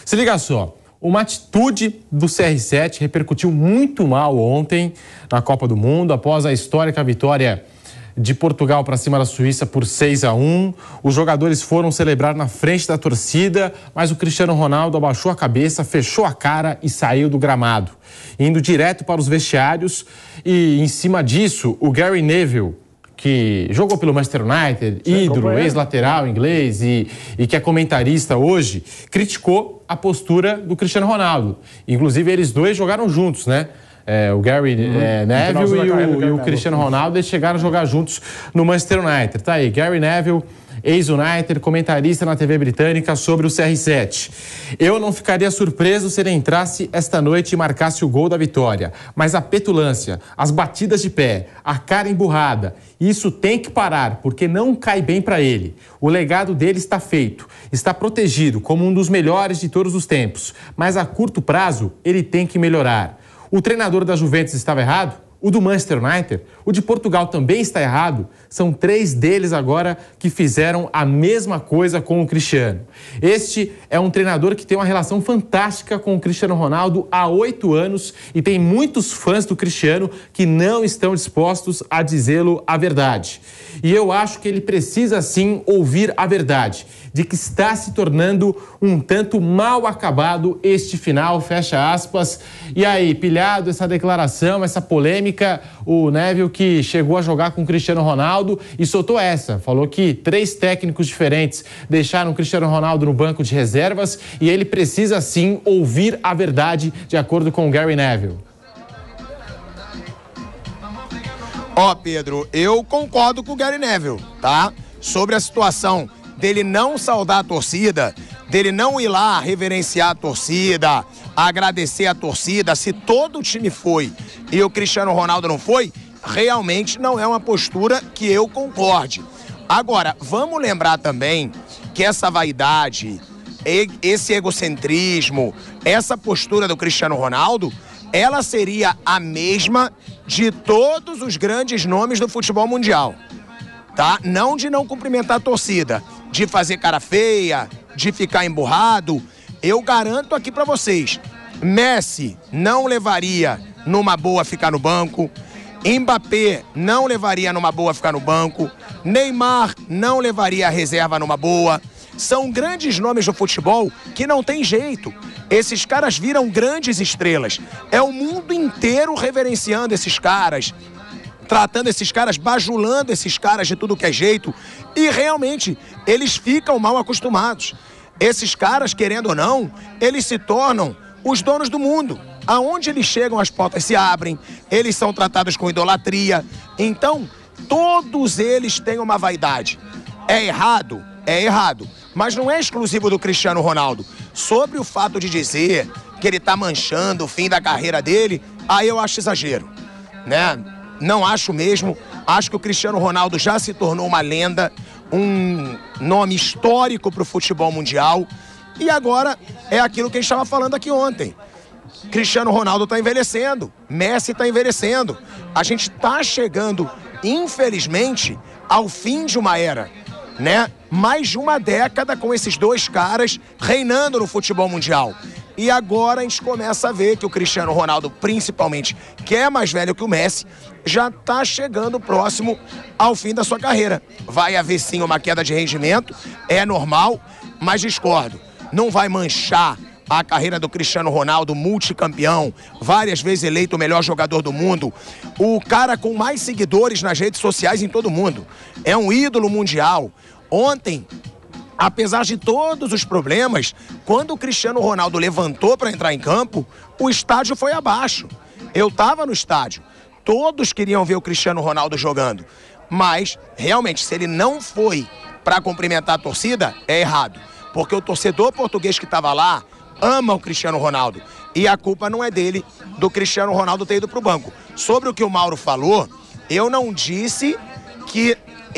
Se liga só, uma atitude do CR7 repercutiu muito mal ontem na Copa do Mundo, após a histórica vitória de Portugal para cima da Suíça por 6-1. Os jogadores foram celebrar na frente da torcida, mas o Cristiano Ronaldo abaixou a cabeça, fechou a cara e saiu do gramado, indo direto para os vestiários. E em cima disso, o Gary Neville, que jogou pelo Manchester United, ídolo, ex-lateral inglês e que é comentarista hoje, criticou a postura do Cristiano Ronaldo. Inclusive, eles dois jogaram juntos, né? O Gary Neville e o Cristiano Ronaldo, eles chegaram a jogar juntos no Manchester United. Tá aí, Gary Neville, ex-United, comentarista na TV britânica sobre o CR7. Eu não ficaria surpreso se ele entrasse esta noite e marcasse o gol da vitória. Mas a petulância, as batidas de pé, a cara emburrada, isso tem que parar, porque não cai bem para ele. O legado dele está feito, está protegido como um dos melhores de todos os tempos. Mas a curto prazo, ele tem que melhorar. O treinador da Juventus estava errado? O do Manchester United? O de Portugal também está errado? São 3 deles agora que fizeram a mesma coisa com o Cristiano. Este é um treinador que tem uma relação fantástica com o Cristiano Ronaldo há 8 anos e tem muitos fãs do Cristiano que não estão dispostos a dizê-lo a verdade. E eu acho que ele precisa sim ouvir a verdade, de que está se tornando um tanto mal acabado este final, fecha aspas. E aí, pilhado essa declaração, essa polêmica, o Neville, que chegou a jogar com o Cristiano Ronaldo e soltou essa, falou que 3 técnicos diferentes deixaram o Cristiano Ronaldo no banco de reservas e ele precisa sim ouvir a verdade, de acordo com o Gary Neville. Pedro, eu concordo com o Gary Neville, tá? Sobre a situação dele não saudar a torcida, dele não ir lá reverenciar a torcida, agradecer a torcida. Se todo o time foi e o Cristiano Ronaldo não foi, realmente não é uma postura que eu concorde. Agora, vamos lembrar também que essa vaidade, esse egocentrismo, essa postura do Cristiano Ronaldo, ela seria a mesma de todos os grandes nomes do futebol mundial, tá? Não de não cumprimentar a torcida, de fazer cara feia, de ficar emburrado. Eu garanto aqui pra vocês, Messi não levaria numa boa ficar no banco, Mbappé não levaria numa boa ficar no banco, Neymar não levaria a reserva numa boa. São grandes nomes do futebol que não tem jeito. Esses caras viram grandes estrelas. É o mundo inteiro reverenciando esses caras, tratando esses caras, bajulando esses caras de tudo que é jeito. E realmente, eles ficam mal acostumados. Esses caras, querendo ou não, eles se tornam os donos do mundo. Aonde eles chegam, as portas se abrem, eles são tratados com idolatria. Então, todos eles têm uma vaidade. É errado? É errado. Mas não é exclusivo do Cristiano Ronaldo. Sobre o fato de dizer que ele tá manchando o fim da carreira dele, aí eu acho exagero, né? Não acho mesmo. Acho que o Cristiano Ronaldo já se tornou uma lenda, um nome histórico para o futebol mundial. E agora é aquilo que a gente estava falando aqui ontem. Cristiano Ronaldo está envelhecendo, Messi está envelhecendo. A gente está chegando, infelizmente, ao fim de uma era, né? Mais de uma década com esses 2 caras reinando no futebol mundial. E agora a gente começa a ver que o Cristiano Ronaldo, principalmente, que é mais velho que o Messi, já está chegando próximo ao fim da sua carreira. Vai haver sim uma queda de rendimento, é normal, mas discordo. Não vai manchar a carreira do Cristiano Ronaldo, multicampeão, várias vezes eleito o melhor jogador do mundo, o cara com mais seguidores nas redes sociais em todo o mundo. É um ídolo mundial. Ontem, apesar de todos os problemas, quando o Cristiano Ronaldo levantou para entrar em campo, o estádio foi abaixo. Eu estava no estádio. Todos queriam ver o Cristiano Ronaldo jogando. Mas, realmente, se ele não foi para cumprimentar a torcida, é errado. Porque o torcedor português que estava lá ama o Cristiano Ronaldo. E a culpa não é dele, do Cristiano Ronaldo ter ido para o banco. Sobre o que o Mauro falou, eu não disse que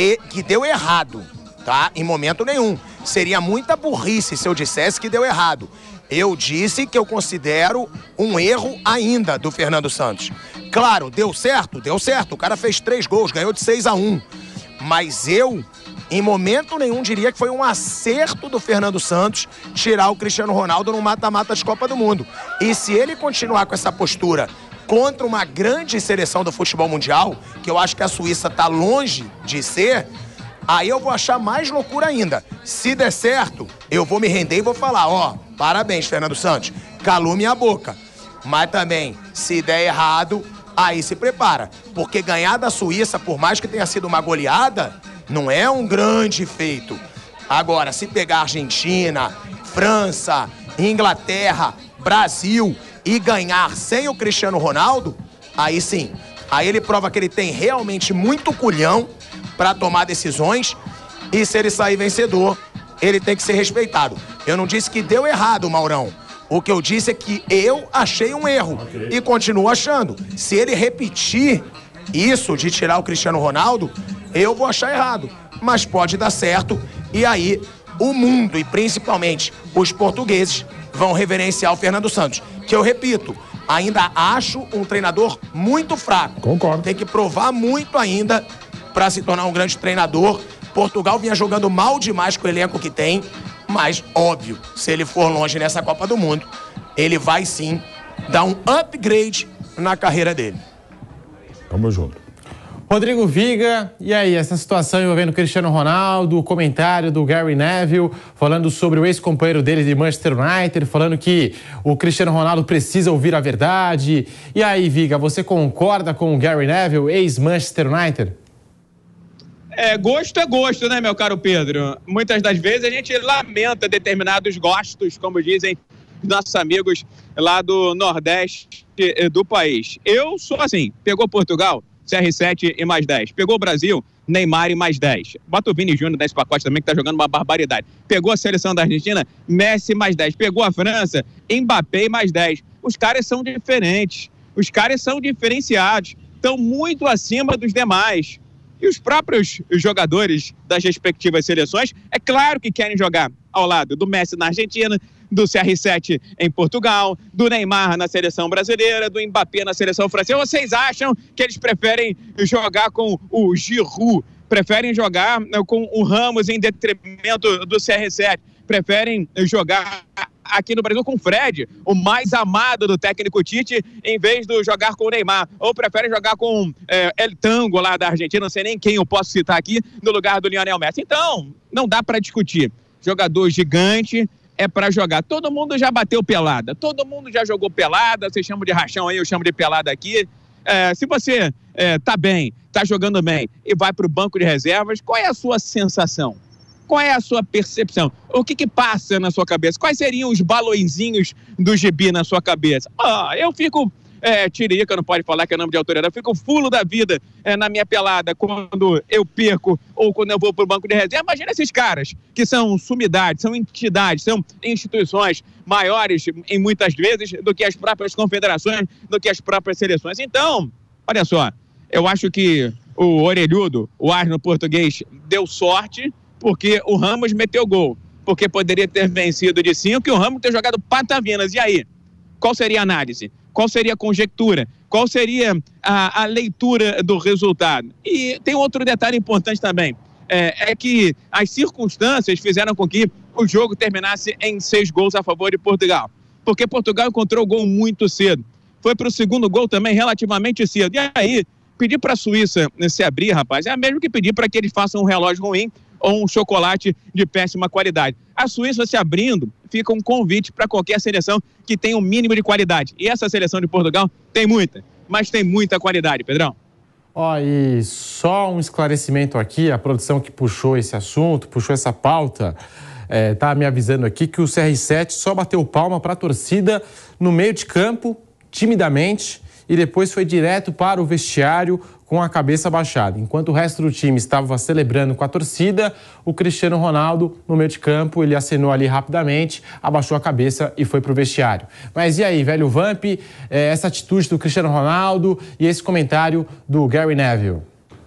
deu errado, tá? Em momento nenhum. Seria muita burrice se eu dissesse que deu errado. Eu disse que eu considero um erro ainda do Fernando Santos. Claro, deu certo? Deu certo. O cara fez 3 gols, ganhou de 6-1. Mas eu Em momento nenhum diria que foi um acerto do Fernando Santos tirar o Cristiano Ronaldo no mata-mata de Copa do Mundo. E se ele continuar com essa postura contra uma grande seleção do futebol mundial, que eu acho que a Suíça está longe de ser, aí eu vou achar mais loucura ainda. Se der certo, eu vou me render e vou falar, ó, parabéns, Fernando Santos, calou minha boca. Mas também, se der errado, aí se prepara. Porque ganhar da Suíça, por mais que tenha sido uma goleada, não é um grande feito. Agora, se pegar Argentina, França, Inglaterra, Brasil e ganhar sem o Cristiano Ronaldo, aí sim. Aí ele prova que ele tem realmente muito culhão para tomar decisões e se ele sair vencedor, ele tem que ser respeitado. Eu não disse que deu errado, Maurão. O que eu disse é que eu achei um erro e continuo achando. Se ele repetir isso de tirar o Cristiano Ronaldo, eu vou achar errado. Mas pode dar certo e aí o mundo e principalmente os portugueses vão reverenciar o Fernando Santos, que eu repito, ainda acho um treinador muito fraco. Concordo. Tem que provar muito ainda para se tornar um grande treinador. Portugal vinha jogando mal demais com o elenco que tem, mas, óbvio, se ele for longe nessa Copa do Mundo, ele vai sim dar um upgrade na carreira dele. Tamo junto. Rodrigo Viga, e aí, essa situação envolvendo o Cristiano Ronaldo, o comentário do Gary Neville, falando sobre o ex-companheiro dele de Manchester United, falando que o Cristiano Ronaldo precisa ouvir a verdade. E aí, Viga, você concorda com o Gary Neville, ex-Manchester United? Gosto é gosto, né, meu caro Pedro? Muitas das vezes a gente lamenta determinados gostos, como dizem nossos amigos lá do Nordeste do país. Eu sou assim, pegou Portugal, CR7 e mais 10. Pegou o Brasil, Neymar e mais 10. Bota o Vini Júnior nesse pacote também, que tá jogando uma barbaridade. Pegou a seleção da Argentina, Messi mais 10. Pegou a França, Mbappé mais 10. Os caras são diferentes, os caras são diferenciados, estão muito acima dos demais. E os próprios jogadores das respectivas seleções, é claro que querem jogar ao lado do Messi na Argentina, do CR7 em Portugal, do Neymar na seleção brasileira, do Mbappé na seleção francesa. Vocês acham que eles preferem jogar com o Giroud, preferem jogar com o Ramos em detrimento do CR7, preferem jogar aqui no Brasil com o Fred, o mais amado do técnico Tite, em vez de jogar com o Neymar, ou preferem jogar com El Tango lá da Argentina, não sei nem quem eu posso citar aqui, no lugar do Lionel Messi. Então, não dá para discutir. Jogador gigante é para jogar. Todo mundo já bateu pelada, todo mundo já jogou pelada, vocês chamam de rachão aí, eu chamo de pelada aqui. Se você tá bem, tá jogando bem e vai para o banco de reservas, qual é a sua sensação? Qual é a sua percepção? O que passa na sua cabeça? Quais seriam os balõezinhos do gibi na sua cabeça? Eu fico tiririca, não pode falar que é nome de autoridade, eu fico fulo da vida na minha pelada quando eu perco ou quando eu vou para o banco de reserva. Imagina esses caras que são sumidades, são entidades, são instituições maiores, em muitas vezes, do que as próprias confederações, do que as próprias seleções. Então, olha só, eu acho que o orelhudo, o asno português, deu sorte, porque o Ramos meteu gol, porque poderia ter vencido de 5 e o Ramos ter jogado patavinas. E aí? Qual seria a análise? Qual seria a conjectura? Qual seria a leitura do resultado? E tem outro detalhe importante também, é que as circunstâncias fizeram com que o jogo terminasse em 6 gols a favor de Portugal, porque Portugal encontrou o gol muito cedo. Foi para o segundo gol também relativamente cedo. E aí, pedir para a Suíça se abrir, rapaz, é mesmo que pedir para que eles façam um relógio ruim ou um chocolate de péssima qualidade. A Suíça se abrindo fica um convite para qualquer seleção que tenha um mínimo de qualidade. E essa seleção de Portugal tem muita, mas tem muita qualidade, Pedrão. E só um esclarecimento aqui, a produção que puxou esse assunto, puxou essa pauta, tá me avisando aqui que o CR7 só bateu palma para a torcida no meio de campo, timidamente, e depois foi direto para o vestiário com a cabeça baixada. Enquanto o resto do time estava celebrando com a torcida, o Cristiano Ronaldo, no meio de campo, ele acenou ali rapidamente, abaixou a cabeça e foi para o vestiário. Mas e aí, velho Vamp, essa atitude do Cristiano Ronaldo e esse comentário do Gary Neville?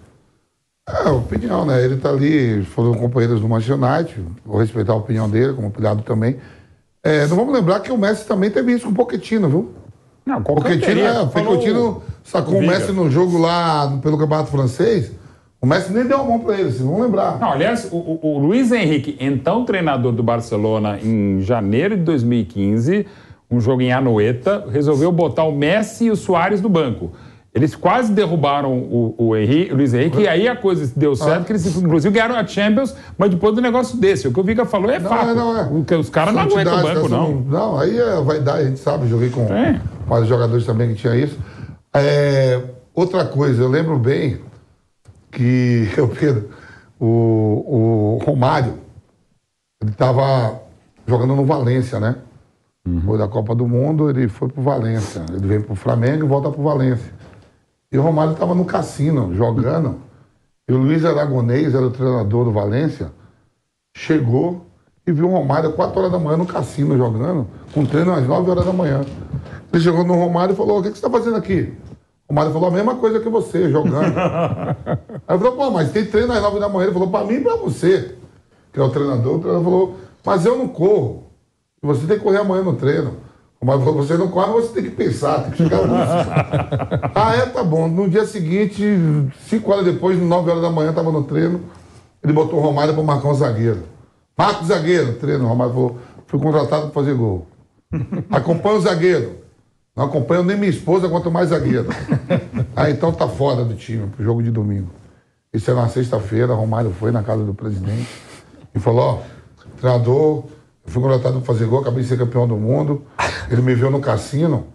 Opinião, né? Ele tá ali, foram companheiros do Manchester United, vou respeitar a opinião dele, como cuidado também. Não vamos lembrar que o Messi também teve isso com o Pochettino, viu? Não, Pochettino sacou o Messi no jogo lá pelo Campeonato Francês, O Messi nem deu a mão para ele, vocês vão lembrar. Não, aliás, o Luiz Henrique, então treinador do Barcelona em janeiro de 2015, um jogo em Anoeta, resolveu botar o Messi e o Suárez no banco. Eles quase derrubaram o Luiz Henrique e aí a coisa deu certo, que eles inclusive ganharam a Champions, mas depois do negócio desse. O que o Viga falou é fato. Os caras não aguentam o banco, não. Não, aí é vaidade, a gente sabe, joguei com vários jogadores também que tinha isso. Outra coisa, eu lembro bem que o Romário, ele estava jogando no Valência, né? Foi da Copa do Mundo, ele foi pro Valência. Ele veio pro Flamengo e volta pro Valência. E o Romário estava no cassino, jogando. E o Luiz Aragonês, era o treinador do Valência, chegou e viu o Romário às 4 horas da manhã no cassino, jogando, com treino às 9 horas da manhã. Ele chegou no Romário e falou, o que você está fazendo aqui? O Romário falou, a mesma coisa que você, jogando. Aí eu falei, pô, mas tem treino às 9 da manhã. Ele falou, para mim e para você, que é o treinador. O treinador falou, mas eu não corro. Você tem que correr amanhã no treino. Mas você não corre, você tem que pensar, tem que chegar lúcido. Tá bom. No dia seguinte, 5 horas depois, 9 horas da manhã, estava no treino. Ele botou o Romário para marcar um zagueiro. Marca o zagueiro, treino. O Romário falou, fui contratado para fazer gol. Acompanha o zagueiro. Não acompanho nem minha esposa, quanto mais zagueiro. Então tá fora do time, pro jogo de domingo. Isso é na sexta-feira, o Romário foi na casa do presidente e falou, treinador, eu fui contratado para fazer gol, acabei de ser campeão do mundo. Ele me viu no cassino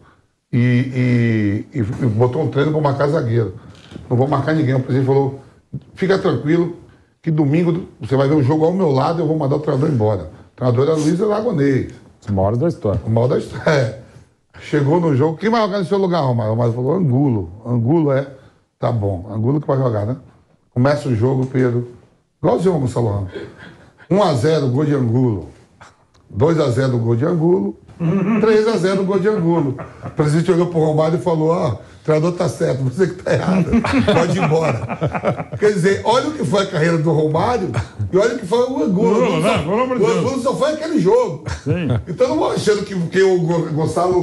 e botou um treino para marcar zagueiro. Não vou marcar ninguém. O presidente falou, fica tranquilo, que domingo você vai ver o jogo ao meu lado e eu vou mandar o treinador embora. O treinador era Luiz Aragonês. O maior da história. O maior da história. Chegou no jogo, quem vai jogar no seu lugar, Romário? O Romário falou, Angulo. Angulo tá bom, Angulo que vai jogar, né? Começa o jogo, Pedro, igualzinho o Gonçalo Ramos. 1-0, gol de Angulo. 2-0 o gol de Angulo, 3-0 o gol de Angulo. O presidente olhou pro Romário e falou, o treinador tá certo, você que tá errado, pode ir embora. Quer dizer, olha o que foi a carreira do Romário e olha o que foi o Angulo. O Angulo só foi aquele jogo. Sim. Então não vou achando que o Gonçalo,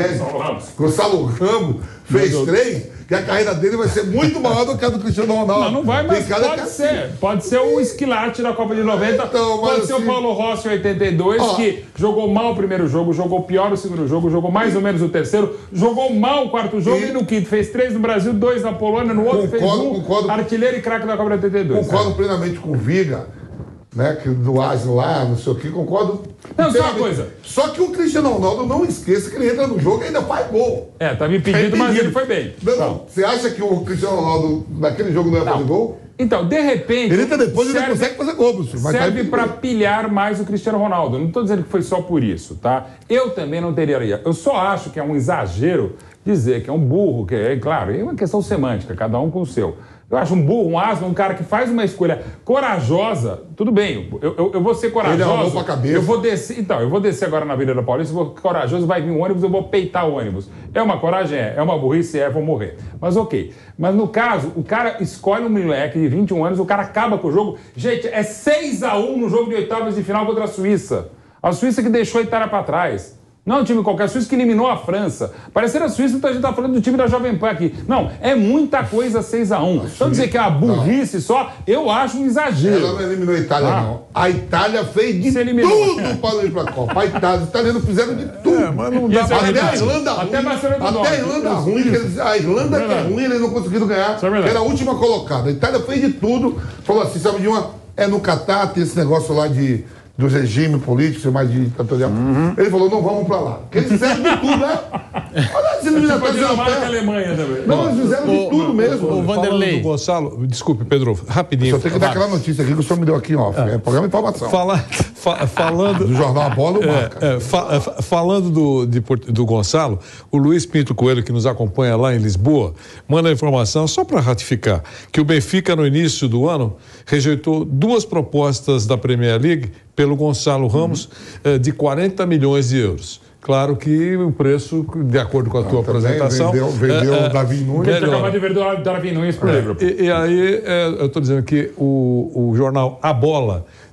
Gonçalo Ramos fez 3, que a carreira dele vai ser muito maior do que a do Cristiano Ronaldo. Não vai, mas pode ser. Pode ser o Esquilate da Copa de 90, pode ser o Paulo Rossi em 82, que jogou mal o primeiro jogo, jogou pior o segundo jogo, jogou mais ou menos o terceiro, jogou mal o quarto jogo e no quinto fez 3 no Brasil, 2 na Polônia, no outro fez 1, artilheiro e craque da Copa de 82. Concordo plenamente com o Viga, né, que do Asno lá, não sei o que, concordo. Não, só uma coisa. Só que o Cristiano Ronaldo, não esqueça que ele entra no jogo e ainda faz gol. Tá me pedindo, mas ele foi bem. Não. Você acha que o Cristiano Ronaldo, naquele jogo, não ia fazer gol? Então, de repente... Ele entra depois e ele consegue fazer gol, Bruce. Serve para pilhar mais o Cristiano Ronaldo. Não estou dizendo que foi só por isso, tá? Eu também não teria... Eu só acho que é um exagero dizer que é um burro, que é claro, é uma questão semântica, cada um com o seu. Eu acho um burro, um asno, um cara que faz uma escolha corajosa. Tudo bem, eu vou ser corajoso. Ele arrumou pra cabeça. Eu vou descer, então, eu vou descer agora na Avenida Paulista, vou corajoso, vai vir um ônibus, eu vou peitar o ônibus. É uma coragem? É uma burrice? Vou morrer. Mas ok. Mas no caso, o cara escolhe um moleque de 21 anos, o cara acaba com o jogo. Gente, é 6-1 no jogo de oitavas de final contra a Suíça. A Suíça que deixou a Itália pra trás. Não é um time qualquer, a Suíça que eliminou a França. Parecer a Suíça, muita gente tá falando do time da Jovem Pan aqui. Não, é muita coisa 6-1. Então dizer que é uma burrice só, eu acho um exagero. Ela não eliminou a Itália, não. A Itália fez de tudo para ir pra Copa. A Itália, os italianos fizeram de tudo. Mas não dá até a Irlanda ruim. Até a Irlanda ruim, a Irlanda que é ruim, eles não conseguiram ganhar. Que era a última colocada. A Itália fez de tudo. Falou assim, sabe de uma... No Catar, tem esse negócio lá dos regimes políticos, mais de ditatorial. Ele falou, não vamos pra lá. Porque eles fizeram de tudo, né? Olha as eliminatórias da Alemanha também. Não, eles fizeram de tudo mesmo. O Vanderlei. Do Gonçalo, desculpe, Pedro, rapidinho. Só tem que dar aquela notícia aqui que o senhor me deu aqui, ó. É programa de informação. Falando... Do jornal A Bola, o Marca. Falando do Gonçalo, o Luiz Pinto Coelho, que nos acompanha lá em Lisboa, manda a informação, só para ratificar, que o Benfica, no início do ano, rejeitou 2 propostas da Premier League pelo Gonçalo Ramos de 40 milhões de euros. Claro que o preço, de acordo com a tua apresentação... Vendeu o Davi Nunes. Você acabou de vender o Davi Nunes para o Liverpool. E aí, eu estou dizendo que o jornal A Bola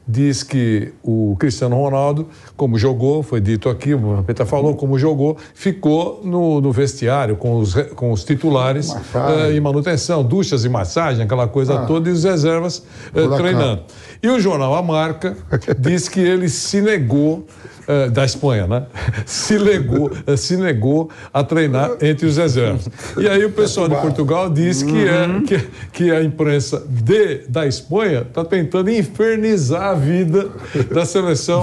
diz que o Cristiano Ronaldo, como jogou, foi dito aqui, o Vampeta falou, como jogou, ficou no vestiário com os titulares em manutenção, duchas e massagem, aquela coisa toda, e os reservas treinando. E o jornal A Marca diz que ele se negou, da Espanha, né? Se negou a treinar entre os reservas. E aí o pessoal de Portugal diz que a imprensa da Espanha está tentando infernizar a vida da seleção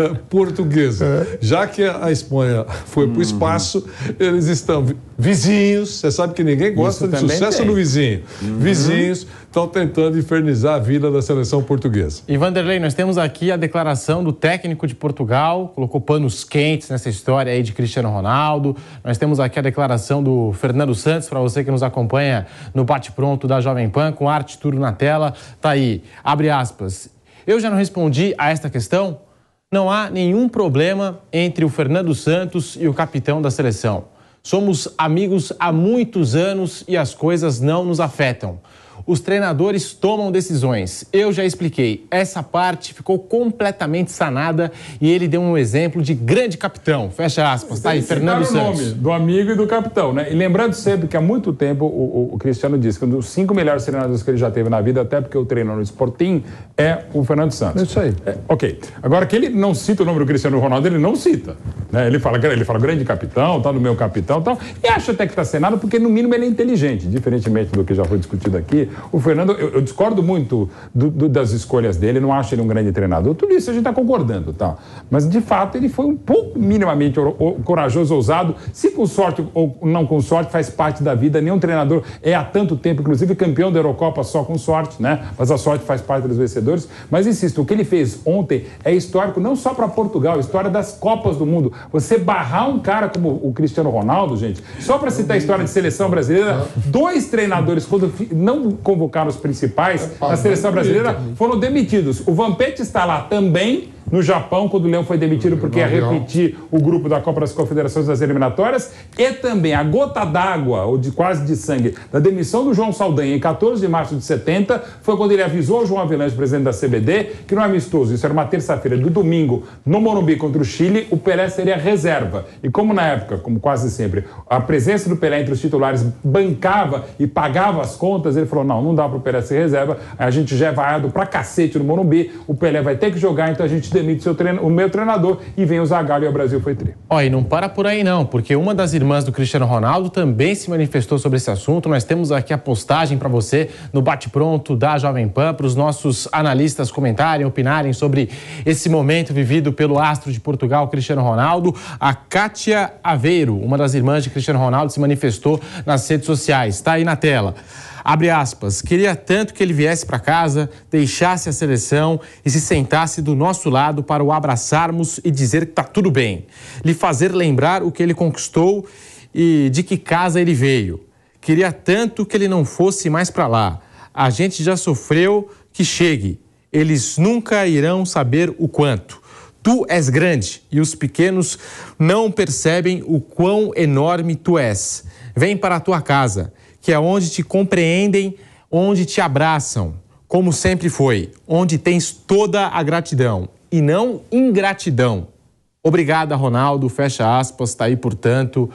portuguesa. Já que a Espanha foi para o espaço, eles estão vizinhos, você sabe que ninguém gosta de sucesso do vizinho. Vizinhos estão tentando infernizar a vida da seleção portuguesa. E Vanderlei, nós temos aqui a declaração do técnico de Portugal, colocou panos quentes nessa história aí de Cristiano Ronaldo. Nós temos aqui a declaração do Fernando Santos, para você que nos acompanha no Bate-Pronto da Jovem Pan, com arte tudo na tela. Tá aí, abre aspas. Eu já não respondi a esta questão? Não há nenhum problema entre o Fernando Santos e o capitão da seleção. Somos amigos há muitos anos e as coisas não nos afetam. Os treinadores tomam decisões. Eu já expliquei. Essa parte ficou completamente sanada e ele deu um exemplo de grande capitão. Fecha aspas. Tá aí, Fernando Santos. O nome do amigo e do capitão, né? E lembrando sempre que há muito tempo o Cristiano disse que um dos 5 melhores treinadores que ele já teve na vida, até porque eu treino no Sporting, é o Fernando Santos. É isso aí. Ok. Agora, que ele não cita o nome do Cristiano Ronaldo, ele não cita. Né? Ele fala grande capitão, tá no meu capitão e tal. E acho até que está senado porque, no mínimo, ele é inteligente. Diferentemente do que já foi discutido aqui, o Fernando, eu discordo muito das escolhas dele, não acho ele um grande treinador. Tudo isso a gente está concordando, tá? Mas, de fato, ele foi um pouco minimamente corajoso, ousado. Se com sorte ou não com sorte, faz parte da vida. Nenhum treinador é há tanto tempo, inclusive campeão da Eurocopa só com sorte, né? Mas a sorte faz parte dos vencedores. Mas, insisto, o que ele fez ontem é histórico não só para Portugal, história das Copas do Mundo. Você barrar um cara como o Cristiano Ronaldo, gente, só para citar a história de seleção brasileira, 2 treinadores, quando não convocaram os principais, a seleção brasileira foram demitidos. O Vampeta está lá também, no Japão, quando o Leão foi demitido porque ia repetir o grupo da Copa das Confederações das eliminatórias, e também a gota d'água, ou de quase de sangue, da demissão do João Saldanha em 14 de março de 70, foi quando ele avisou ao João Avelange, presidente da CBD, que no amistoso, isso era uma terça-feira do domingo, no Morumbi contra o Chile, o Pelé seria reserva. E como na época, como quase sempre, a presença do Pelé entre os titulares bancava e pagava as contas, ele falou, não dá para o Pelé ser reserva, a gente já é vaiado pra cacete no Morumbi, o Pelé vai ter que jogar, então a gente demite o meu treinador e vem o Zagallo e o Brasil foi tri. E não para por aí não, porque uma das irmãs do Cristiano Ronaldo também se manifestou sobre esse assunto. Nós temos aqui a postagem para você no Bate-Pronto da Jovem Pan, para os nossos analistas comentarem, opinarem sobre esse momento vivido pelo astro de Portugal, Cristiano Ronaldo. A Kátia Aveiro, uma das irmãs de Cristiano Ronaldo, se manifestou nas redes sociais. Está aí na tela. Abre aspas, queria tanto que ele viesse para casa, deixasse a seleção e se sentasse do nosso lado para o abraçarmos e dizer que tá tudo bem. Lhe fazer lembrar o que ele conquistou e de que casa ele veio. Queria tanto que ele não fosse mais para lá. A gente já sofreu, que chegue. Eles nunca irão saber o quanto. Tu és grande e os pequenos não percebem o quão enorme tu és. Vem para a tua casa, que é onde te compreendem, onde te abraçam, como sempre foi, onde tens toda a gratidão e não ingratidão. Obrigada, Ronaldo, fecha aspas, está aí, portanto,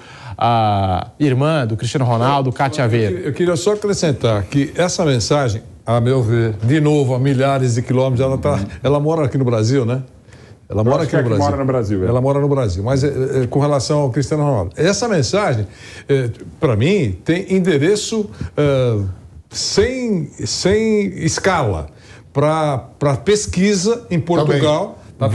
a irmã do Cristiano Ronaldo, Kátia Aveiro. Eu queria só acrescentar que essa mensagem, a meu ver, de novo, a milhares de quilômetros, ela mora aqui no Brasil, né? Ela mora aqui no Brasil. Mora no Brasil. Ela mora no Brasil, mas com relação ao Cristiano Ronaldo. Essa mensagem, para mim, tem endereço sem escala para pesquisa em Portugal.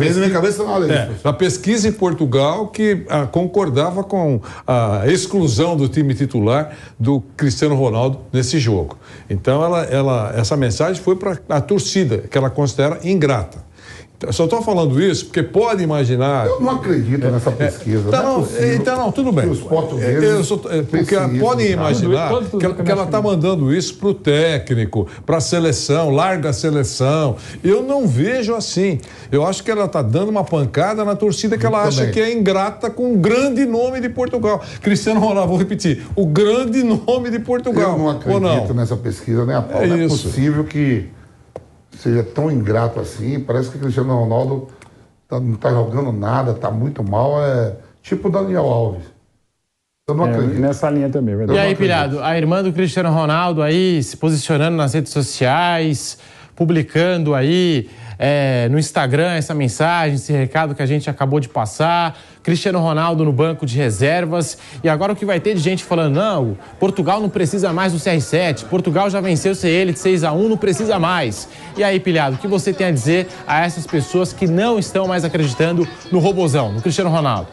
A pesquisa em Portugal que concordava com a exclusão do time titular do Cristiano Ronaldo nesse jogo. Então, essa mensagem foi para a torcida, que ela considera ingrata. Eu só estou falando isso porque pode imaginar... Eu não acredito nessa pesquisa. Então, tudo bem. Os portugueses porque podem imaginar que ela está mandando isso para o técnico, para a seleção, larga a seleção. Eu não vejo assim. Eu acho que ela está dando uma pancada na torcida que ela acha que é ingrata com o grande nome de Portugal. Cristiano Ronaldo, vou repetir, o grande nome de Portugal. Eu não acredito nessa pesquisa, nem a pau. Não é possível que seja tão ingrato assim. Parece que o Cristiano Ronaldo não tá jogando nada, tá muito mal. É tipo o Daniel Alves. Eu não acredito. Nessa linha também, é verdade. E aí, Pilhado, a irmã do Cristiano Ronaldo aí se posicionando nas redes sociais, publicando aí no Instagram essa mensagem, esse recado que a gente acabou de passar. Cristiano Ronaldo no banco de reservas. E agora o que vai ter de gente falando, não, Portugal não precisa mais do CR7, Portugal já venceu o CL de 6-1, não precisa mais. E aí, Pilhado, o que você tem a dizer a essas pessoas que não estão mais acreditando no robozão, no Cristiano Ronaldo?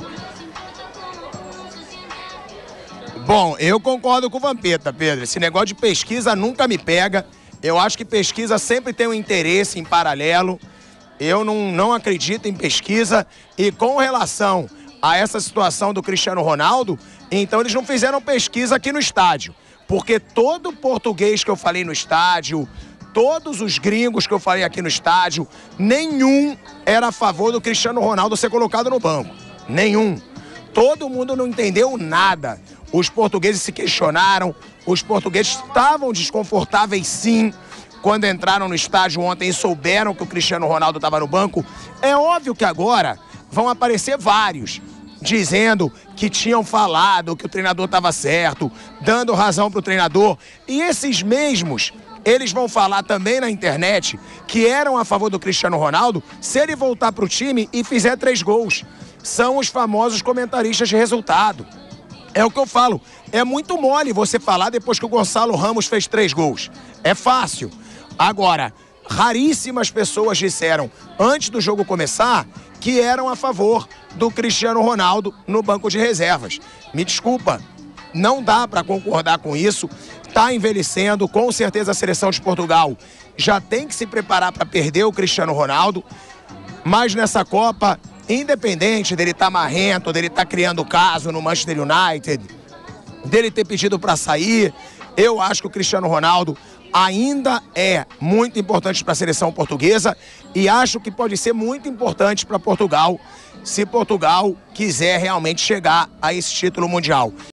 Bom, eu concordo com o Vampeta, Pedro. Esse negócio de pesquisa nunca me pega. Eu acho que pesquisa sempre tem um interesse em paralelo. Eu não acredito em pesquisa. E com relação a essa situação do Cristiano Ronaldo, então eles não fizeram pesquisa aqui no estádio. Porque todo português que eu falei no estádio, todos os gringos que eu falei aqui no estádio, nenhum era a favor do Cristiano Ronaldo ser colocado no banco. Nenhum. Todo mundo não entendeu nada. Os portugueses se questionaram, os portugueses estavam desconfortáveis sim, quando entraram no estádio ontem e souberam que o Cristiano Ronaldo estava no banco. É óbvio que agora vão aparecer vários, dizendo que tinham falado que o treinador estava certo, dando razão para o treinador. E esses mesmos, eles vão falar também na internet que eram a favor do Cristiano Ronaldo se ele voltar para o time e fizer 3 gols. São os famosos comentaristas de resultado. É o que eu falo, é muito mole você falar depois que o Gonçalo Ramos fez 3 gols. É fácil. Agora, raríssimas pessoas disseram, antes do jogo começar, que eram a favor do Cristiano Ronaldo no banco de reservas. Me desculpa, não dá para concordar com isso. Está envelhecendo, com certeza a seleção de Portugal já tem que se preparar para perder o Cristiano Ronaldo. Mas nessa Copa, independente dele estar marrento, dele estar criando caso no Manchester United, dele ter pedido para sair, eu acho que o Cristiano Ronaldo ainda é muito importante para a seleção portuguesa e acho que pode ser muito importante para Portugal, se Portugal quiser realmente chegar a esse título mundial.